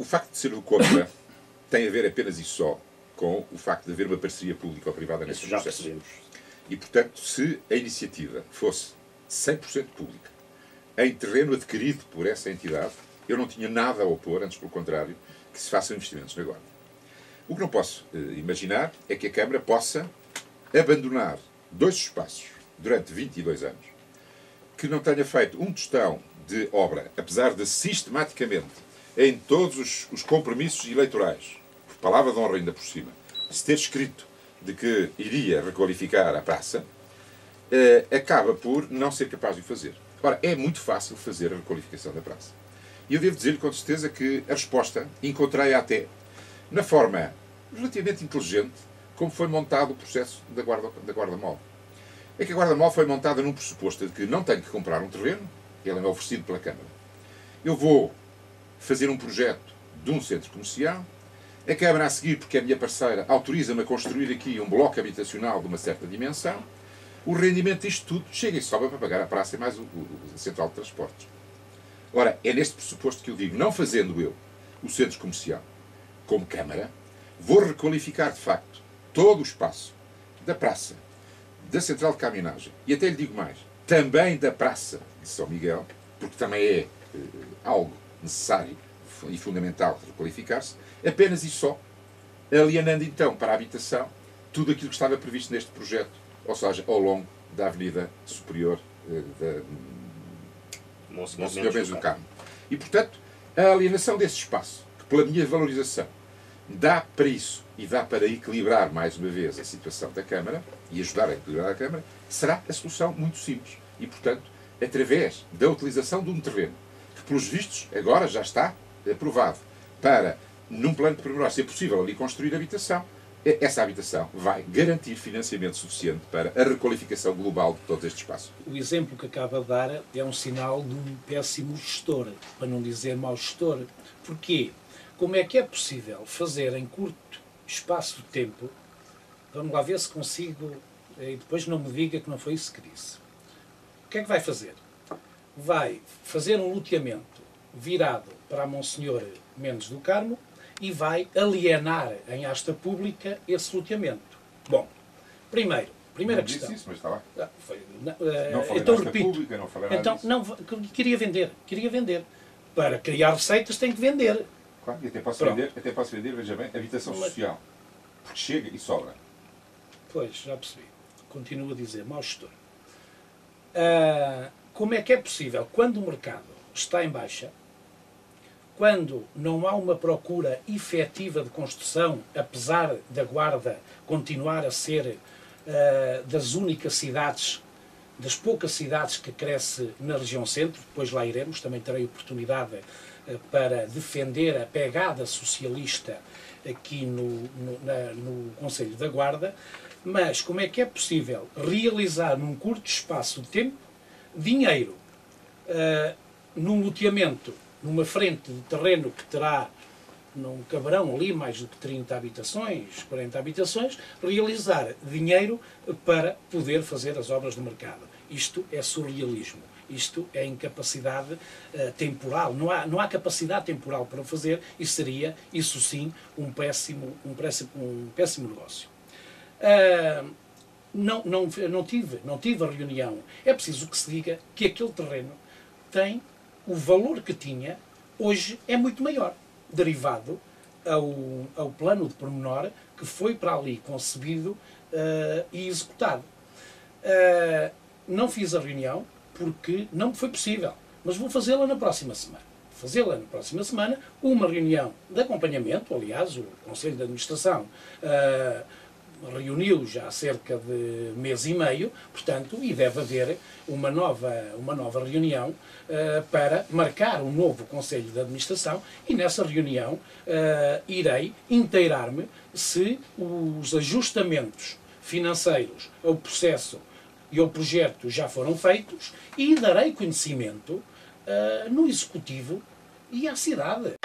O facto de ser do contra tem a ver apenas e só com o facto de haver uma parceria pública ou privada nesse processo. Já percebemos. E, portanto, se a iniciativa fosse 100% pública, em terreno adquirido por essa entidade, eu não tinha nada a opor, antes pelo contrário, que se façam investimentos na Guarda. O que não posso imaginar é que a Câmara possa abandonar 2 espaços durante 22 anos, que não tenha feito um tostão de obra, apesar de sistematicamente, em todos os compromissos eleitorais, por palavra de honra ainda por cima, se ter escrito de que iria requalificar a praça, acaba por não ser capaz de o fazer. Ora, é muito fácil fazer a requalificação da praça. E eu devo dizer-lhe com certeza que a resposta encontrei até na forma relativamente inteligente como foi montado o processo da Guarda Mol. É que a Guarda Mol foi montada num pressuposto de que não tenho que comprar um terreno, ele é oferecido pela Câmara. Eu vou fazer um projeto de um centro comercial, a Câmara a seguir, porque é a minha parceira, autoriza-me a construir aqui um bloco habitacional de uma certa dimensão, o rendimento disto tudo chega e sobra para pagar a praça e mais a central de transportes. Ora, é neste pressuposto que eu digo, não fazendo eu o centro comercial como Câmara, vou requalificar de facto todo o espaço da praça, da central de caminhonagem e até lhe digo mais, também da praça de São Miguel, porque também é algo necessário e fundamental requalificar-se, apenas e só, alienando então para a habitação tudo aquilo que estava previsto neste projeto, ou seja, ao longo da Avenida Superior da Monsenhor Mendes do Carmo. E, portanto, a alienação desse espaço, que pela minha valorização dá para isso e dá para equilibrar mais uma vez a situação da Câmara e ajudar a equilibrar a Câmara, será a solução muito simples. E, portanto, através da utilização de um terreno que, pelos vistos, agora já está aprovado para, num plano de pormenor, ser possível ali construir habitação, essa habitação vai garantir financiamento suficiente para a requalificação global de todo este espaço. O exemplo que acaba de dar é um sinal de um péssimo gestor, para não dizer mau gestor. Porquê? Como é que é possível fazer em curto espaço de tempo, vamos lá ver se consigo, e depois não me diga que não foi isso que disse. O que é que vai fazer? Vai fazer um loteamento virado para a Monsenhor Mendes do Carmo, e vai alienar em asta pública esse loteamento. Bom, primeira não questão. Disse isso, mas está lá. Não falei então repito. Pública, não falei então, nada não, queria vender. Para criar receitas tem que vender. Claro, e até posso vender, veja bem, habitação social. Porque chega e sobra. Pois, já percebi. Continuo a dizer, mau gestor. Como é que é possível, quando o mercado está em baixa, quando não há uma procura efetiva de construção, apesar da Guarda continuar a ser das únicas cidades, das poucas cidades que cresce na região centro, depois lá iremos, também terei oportunidade para defender a pegada socialista aqui no Conselho da Guarda, mas como é que é possível realizar num curto espaço de tempo dinheiro num loteamento, numa frente de terreno que terá, não caberão ali mais do que 30 habitações, 40 habitações, realizar dinheiro para poder fazer as obras do mercado. Isto é surrealismo. Isto é incapacidade temporal. Não há capacidade temporal para o fazer e seria, isso sim, um péssimo negócio. Não tive a reunião. É preciso que se diga que aquele terreno tem o valor que tinha, hoje é muito maior, derivado ao plano de pormenor que foi para ali concebido e executado. Não fiz a reunião porque não me foi possível, mas vou fazê-la na próxima semana. Uma reunião de acompanhamento, aliás, o Conselho de Administração reuniu já há cerca de mês e meio, portanto, e deve haver uma nova reunião para marcar um novo Conselho de Administração e nessa reunião irei inteirar-me se os ajustamentos financeiros ao processo e ao projeto já foram feitos e darei conhecimento no Executivo e à cidade.